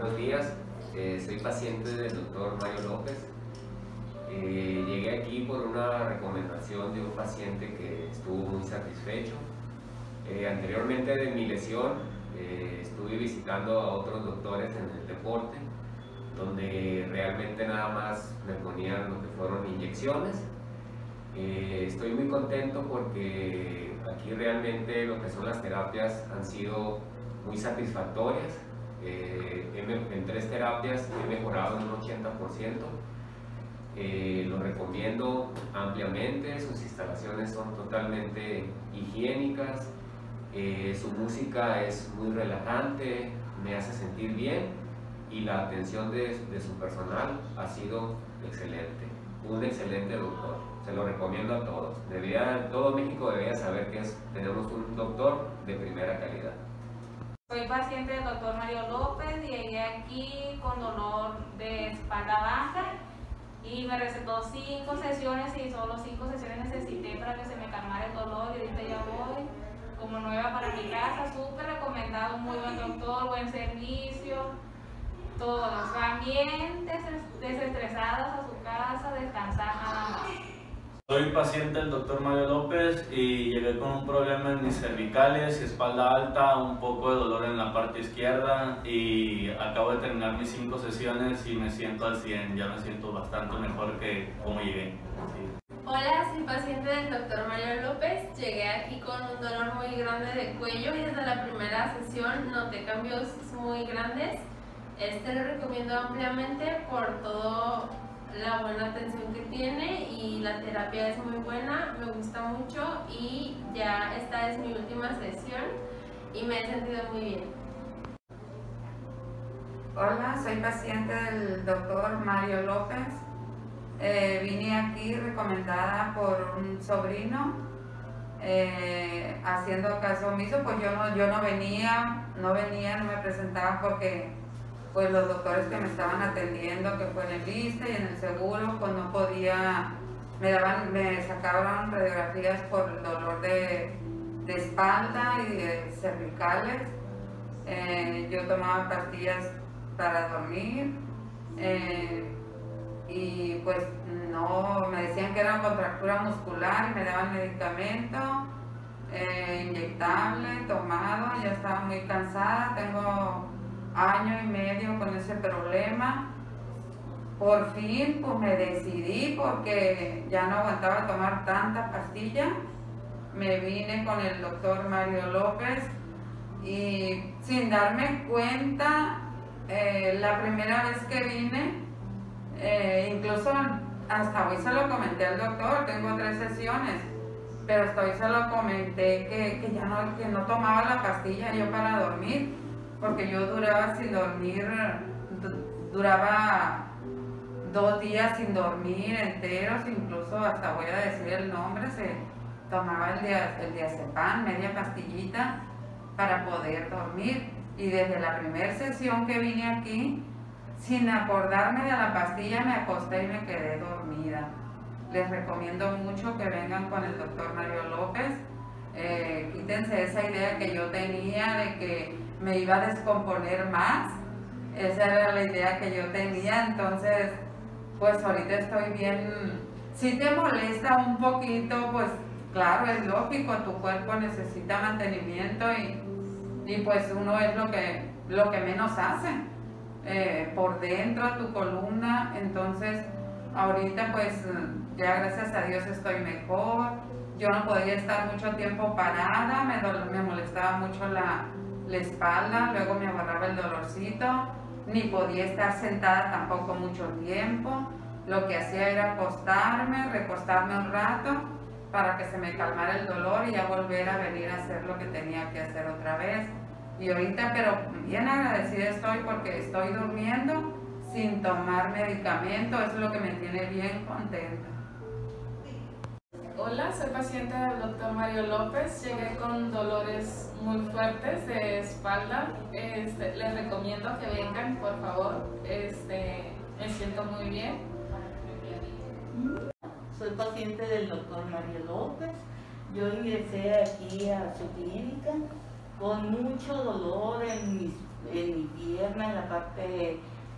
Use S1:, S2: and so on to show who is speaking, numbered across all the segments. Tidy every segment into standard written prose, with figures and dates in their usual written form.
S1: buenos días. Soy paciente del doctor Mario López. Llegué aquí por una recomendación de un paciente que estuvo muy satisfecho. Anteriormente de mi lesión, estuve visitando a otros doctores en el deporte, donde realmente nada más me ponían lo que fueron inyecciones. Estoy muy contento porque aquí realmente lo que son las terapias han sido muy satisfactorias. En 3 terapias he mejorado en un 80%. Lo recomiendo ampliamente. Sus instalaciones son totalmente higiénicas, su música es muy relajante, me hace sentir bien, y la atención de su personal ha sido excelente. Un excelente doctor, se lo recomiendo a todos. Todo México debería saber que tenemos un doctor de primera calidad.
S2: Soy paciente del doctor Mario López. Llegué aquí con dolor de espalda baja y me recetó 5 sesiones y solo 5 sesiones necesité para que se me calmara el dolor, y ahorita ya voy como nueva para mi casa. Súper recomendado, muy buen doctor, buen servicio, todos van bien desestresados a su casa, descansar nada más.
S3: Soy paciente del doctor Mario López y llegué con un problema en mis cervicales, espalda alta, un poco de dolor en la parte izquierda, y acabo de terminar mis 5 sesiones y me siento al 100, ya me siento bastante mejor que como llegué. Sí.
S4: Hola, soy paciente del doctor Mario López. Llegué aquí con un dolor muy grande de cuello y desde la primera sesión noté cambios muy grandes. Lo recomiendo ampliamente por todo la buena atención que tiene, y la terapia es muy buena, me gusta mucho, y ya esta es mi última sesión y me he sentido muy bien.
S5: Hola, soy paciente del doctor Mario López. Vine aquí recomendada por un sobrino, haciendo caso omiso, pues yo no venía, no me presentaba porque pues los doctores que me estaban atendiendo, que fue en el ISSSTE y en el seguro, pues no podía, me sacaban radiografías por el dolor de espalda y de cervicales. Yo tomaba pastillas para dormir, y pues no, me decían que era contractura muscular y me daban medicamento inyectable, tomado. Ya estaba muy cansada, tengo año y medio con ese problema. Por fin pues me decidí, porque ya no aguantaba tomar tanta pastilla. Me vine con el doctor Mario López y sin darme cuenta, la primera vez que vine, incluso hasta hoy se lo comenté al doctor, tengo 3 sesiones, pero hasta hoy se lo comenté que ya que no tomaba la pastilla yo para dormir, porque yo duraba sin dormir, duraba 2 días sin dormir enteros, incluso hasta voy a decir el nombre, se tomaba el diazepam, media pastillita para poder dormir. Y desde la primera sesión que vine aquí, sin acordarme de la pastilla, me acosté y me quedé dormida. Les recomiendo mucho que vengan con el doctor Mario López. Quítense esa idea que yo tenía de que me iba a descomponer más. Esa era la idea que yo tenía. Entonces pues ahorita estoy bien. Si te molesta un poquito, pues claro, es lógico, tu cuerpo necesita mantenimiento, y pues uno es lo que menos hace por dentro, tu columna. Entonces ahorita pues ya gracias a Dios estoy mejor. Yo no podía estar mucho tiempo parada, me molestaba mucho la espalda, luego me agarraba el dolorcito, ni podía estar sentada tampoco mucho tiempo. Lo que hacía era acostarme, recostarme un rato para que se me calmara el dolor y ya volver a venir a hacer lo que tenía que hacer otra vez. Y ahorita, pero bien agradecida estoy porque estoy durmiendo sin tomar medicamento, eso es lo que me tiene bien contenta.
S6: Hola, soy paciente del doctor Mario López. Llegué con dolores muy fuertes de espalda. Les recomiendo que vengan, por favor. Me siento muy bien.
S7: Soy paciente del doctor Mario López. Yo ingresé aquí a su clínica con mucho dolor en mis en mi pierna, en la parte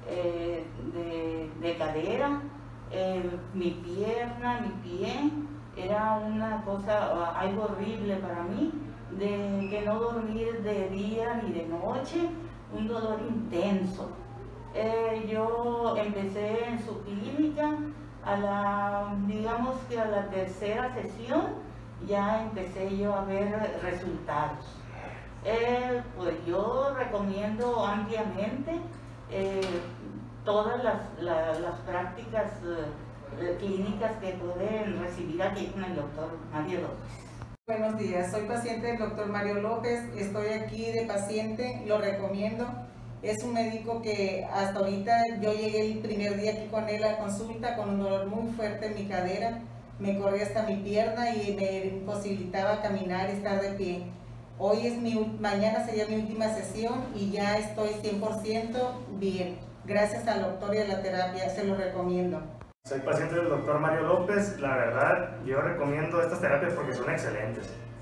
S7: de cadera, mi pierna, mi pie. Era una cosa, algo horrible para mí, de que no dormir de día ni de noche, un dolor intenso. Yo empecé en su clínica, digamos que a la tercera sesión ya empecé yo a ver resultados. Pues yo recomiendo ampliamente todas las prácticas clínicas que pueden recibir aquí con el doctor Mario López.
S8: Buenos días, soy paciente del doctor Mario López, estoy aquí de paciente, lo recomiendo. Es un médico que hasta ahorita yo llegué el primer día aquí con él a consulta con un dolor muy fuerte en mi cadera, me corría hasta mi pierna y me imposibilitaba caminar y estar de pie. Mañana sería mi última sesión y ya estoy 100% bien. Gracias al doctor y a la terapia, se lo recomiendo.
S9: Soy paciente del doctor Mario López. La verdad, yo recomiendo estas terapias porque son excelentes.